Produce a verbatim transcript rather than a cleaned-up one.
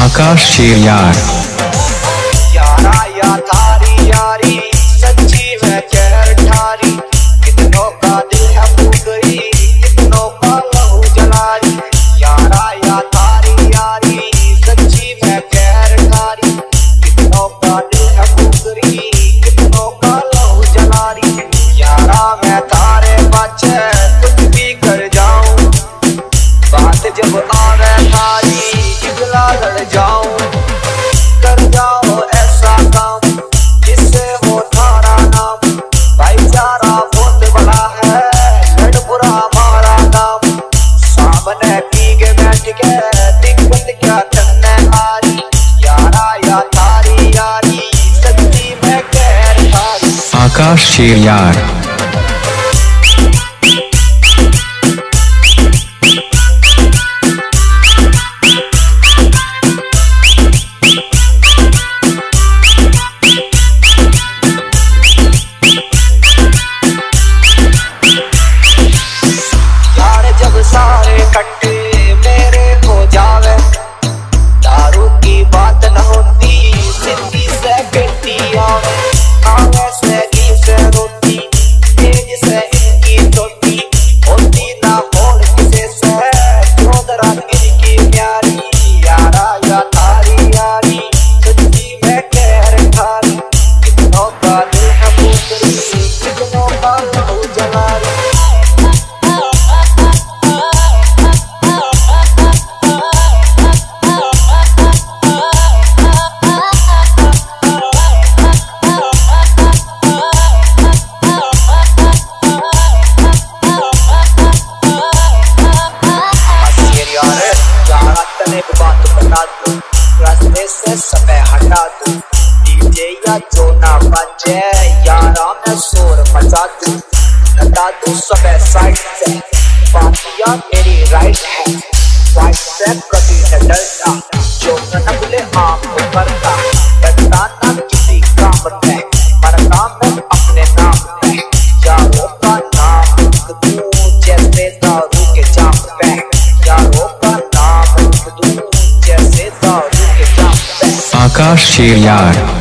आकाश शेरियार। यारा या थारी यारी सच्ची में कहर ठारी, कितनों का दिल है फूकरी, कितनों का लहू जलाई। यारा या थारी यारी सच्ची में कहर ठारी, कितनों का दिल है फूकरी, कितनों का लहू जलाई। यारा मैं तारे बच्चे कुछ भी कर जाऊं, बात जब आवे थारी इगला लड़ जाऊं। कर जाओ ऐसा काम जिससे हो थारा नाम, भाईचारा बहुत बड़ा है, लड़ बुरा हमारा नाम। सामने पी के बैठ के दिक्कत क्या करने आरी, यारा या थारी यारी सच्ची में कहर ठारी। आकाश शेरियार। सारे कट्टे मेरे हो जावे, दारू की बात न होती, सिद्धि से बेटी आवे। आवे से घी से रोटी, तेज से इनकी टोटी, होती ना बोल किसे से, चौधरा इनकी प्यारी। यारा या थारी यारी सच्ची में कहर ठारी, कितनों का दिल है फूकरी, कितनों का लहू जलाई। बात बता दो, रास्ते से सब हटा दो, डीजे या जो ना बजे, यारा मैं शोर मचा दूं। लगा दूं सब साइड से, पार्टियां मेरी राइट है, वाइट से कभी न डरता, जो न बोले आम को करता, डरता ना किसी काम में, मरता मैं अपने नाम पे। यारों का नाम लिख दूं जैसे दारू के जाम पे, यारों का नाम लिख दूं जैसे दारू के जाम पे। आकाश शेरियार।